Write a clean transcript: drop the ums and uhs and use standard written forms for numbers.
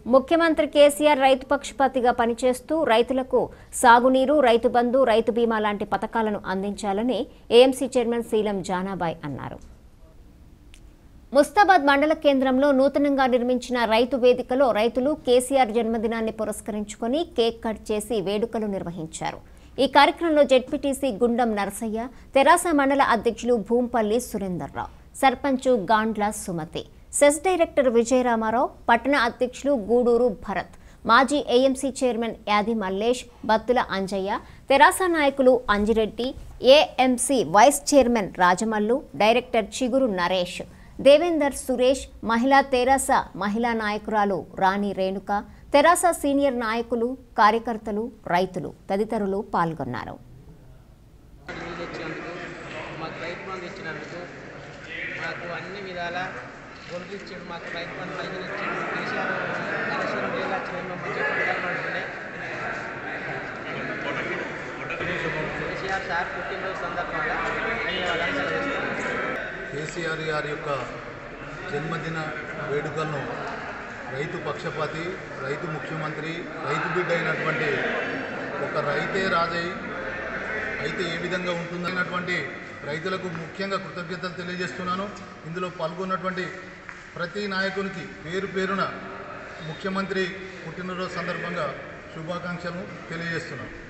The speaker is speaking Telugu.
ముఖ్యమంత్రి కేసీఆర్ రైతు పక్షపాతిగా పనిచేస్తూ రైతులకు సాగునీరు, రైతు బంధు, రైతు బీమా లాంటి పథకాలను అందించాలని ఏఎంసీ చైర్మన్ శీలం జానాబాయ్ అన్నారు. ముస్తాబాద్ మండల కేంద్రంలో నూతనంగా నిర్మించిన రైతు వేదికలో రైతులు కేసీఆర్ జన్మదినాన్ని పురస్కరించుకొని కేక్ కట్ చేసి వేడుకలు నిర్వహించారు. ఈ కార్యక్రమంలో జెడ్పీటీసీ గుండం నరసయ్య, తెరాస మండల అధ్యక్షులు భూంపల్లి సురేందర్రావు, సర్పంచ్ గాండ్ల సుమతి, సెస్ డైరెక్టర్ విజయరామారావు, పట్టణ అధ్యక్షులు గూడూరు భరత్, మాజీ ఏఎంసీ చైర్మన్ యాది మల్లేష్, బత్తుల అంజయ్య, తెరాస నాయకులు Anji Reddy, AMC vice chairman Rajamallu, director Chiguru Naresh, Devender Suresh, మహిళా తెరాస మహిళా నాయకురాలు రాణి రేణుక, తెరాస సీనియర్ నాయకులు, కార్యకర్తలు, రైతులు తదితరులు పాల్గొన్నారు. కేసీఆర్ గారి యొక్క జన్మదిన వేడుకలను రైతు పక్షపాతి, రైతు ముఖ్యమంత్రి, రైతు బిడ్డ అయినటువంటి ఒక రైతే రాజయ్య అయితే ఏ విధంగా ఉంటుందన్నటువంటి రైతులకు ముఖ్యంగా కృతజ్ఞతలు తెలియజేస్తున్నాను. ఇందులో పాల్గొన్నటువంటి ప్రతి నాయకునికి పేరు పేరున ముఖ్యమంత్రి పుట్టినరోజు సందర్భంగా శుభాకాంక్షలు తెలియజేస్తున్నాను.